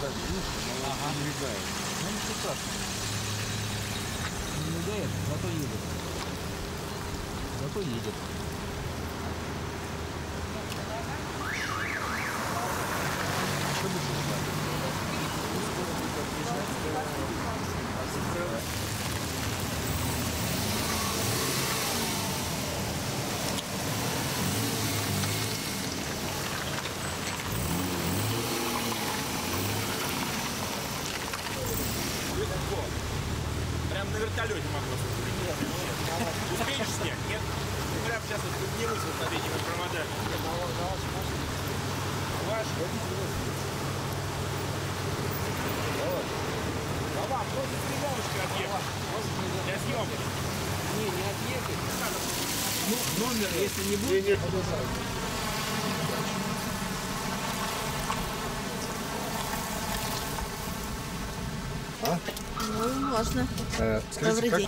Ага. Не мигает. Ну ничего страшного. Не мигает, зато едет. Зато едет. Что будешь ждать? Прям на вертолете могу. Успеешь снег? Нет? Прям сейчас вот поднимусь вот над этими проводами. Ваш? Баба, просто стрелялочка отъехать. Для съемки. Не отъехать. Ну, номер, если не будет, А? Ну, можно. Скажите, Добрый как... день.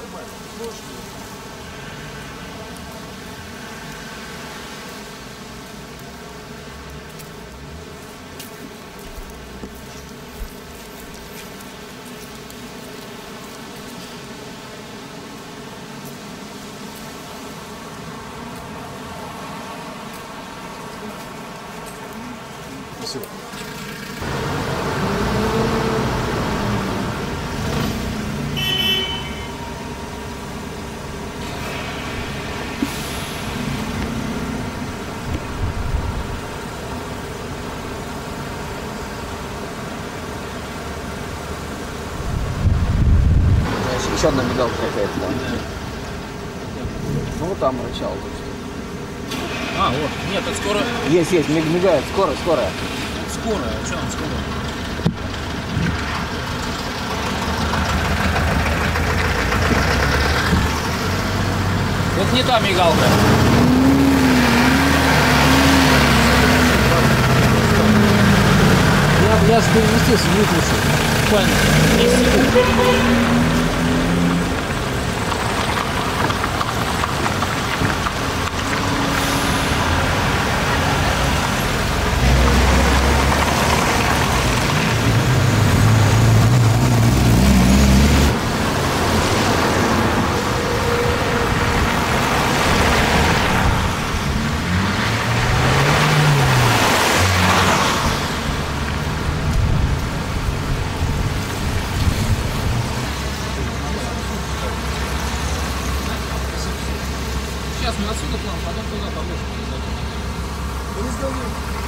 Спасибо. еще одна мигалка какая-то там. Ну вот там рычал точно. А, вот. Нет, это скоро. Есть, мигает, скоро. Скоро. А что нам скоро? Это не та мигалка. Я же переместился, выключил. Буквально 10 секунд. Сейчас мы отсюда к нам, потом туда поможем.